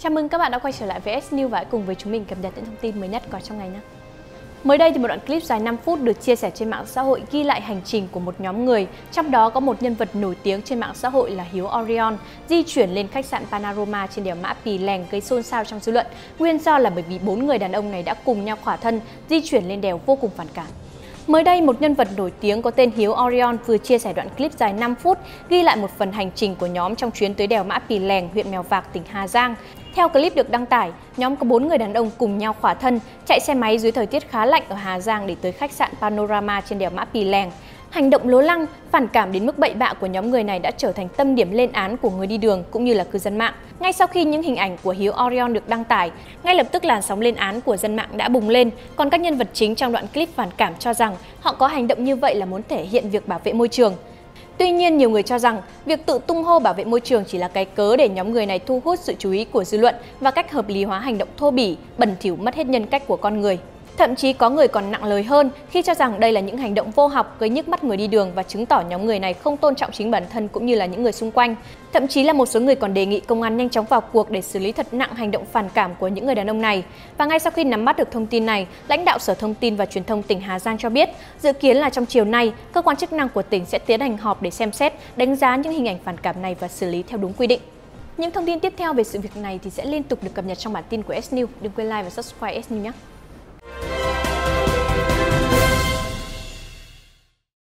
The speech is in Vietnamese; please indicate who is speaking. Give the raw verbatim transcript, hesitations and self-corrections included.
Speaker 1: Chào mừng các bạn đã quay trở lại với S News và hãy cùng với chúng mình cập nhật những thông tin mới nhất có trong ngày nhé. Mới đây thì một đoạn clip dài năm phút được chia sẻ trên mạng xã hội ghi lại hành trình của một nhóm người, trong đó có một nhân vật nổi tiếng trên mạng xã hội là Hiếu Orion di chuyển lên khách sạn Panorama trên đèo Mã Pì Lèng gây xôn xao trong dư luận. Nguyên do là bởi vì bốn người đàn ông này đã cùng nhau khỏa thân di chuyển lên đèo vô cùng phản cảm. Mới đây, một nhân vật nổi tiếng có tên Hiếu Orion vừa chia sẻ đoạn clip dài năm phút ghi lại một phần hành trình của nhóm trong chuyến tới đèo Mã Pì Lèng, huyện Mèo Vạc, tỉnh Hà Giang. Theo clip được đăng tải, nhóm có bốn người đàn ông cùng nhau khỏa thân, chạy xe máy dưới thời tiết khá lạnh ở Hà Giang để tới khách sạn Panorama trên đèo Mã Pì Lèng. Hành động lố lăng, phản cảm đến mức bậy bạ của nhóm người này đã trở thành tâm điểm lên án của người đi đường cũng như là cư dân mạng. Ngay sau khi những hình ảnh của Hiếu Orion được đăng tải, ngay lập tức làn sóng lên án của dân mạng đã bùng lên. Còn các nhân vật chính trong đoạn clip phản cảm cho rằng họ có hành động như vậy là muốn thể hiện việc bảo vệ môi trường. Tuy nhiên, nhiều người cho rằng việc tự tung hô bảo vệ môi trường chỉ là cái cớ để nhóm người này thu hút sự chú ý của dư luận và cách hợp lý hóa hành động thô bỉ, bẩn thỉu mất hết nhân cách của con người. Thậm chí có người còn nặng lời hơn khi cho rằng đây là những hành động vô học gây nhức mắt người đi đường và chứng tỏ nhóm người này không tôn trọng chính bản thân cũng như là những người xung quanh. Thậm chí là một số người còn đề nghị công an nhanh chóng vào cuộc để xử lý thật nặng hành động phản cảm của những người đàn ông này. Và ngay sau khi nắm bắt được thông tin này, lãnh đạo Sở Thông tin và Truyền thông tỉnh Hà Giang cho biết dự kiến là trong chiều nay, cơ quan chức năng của tỉnh sẽ tiến hành họp để xem xét, đánh giá những hình ảnh phản cảm này và xử lý theo đúng quy định. Những thông tin tiếp theo về sự việc này thì sẽ liên tục được cập nhật trong bản tin của S News. Đừng quên like và subscribe S News nhé!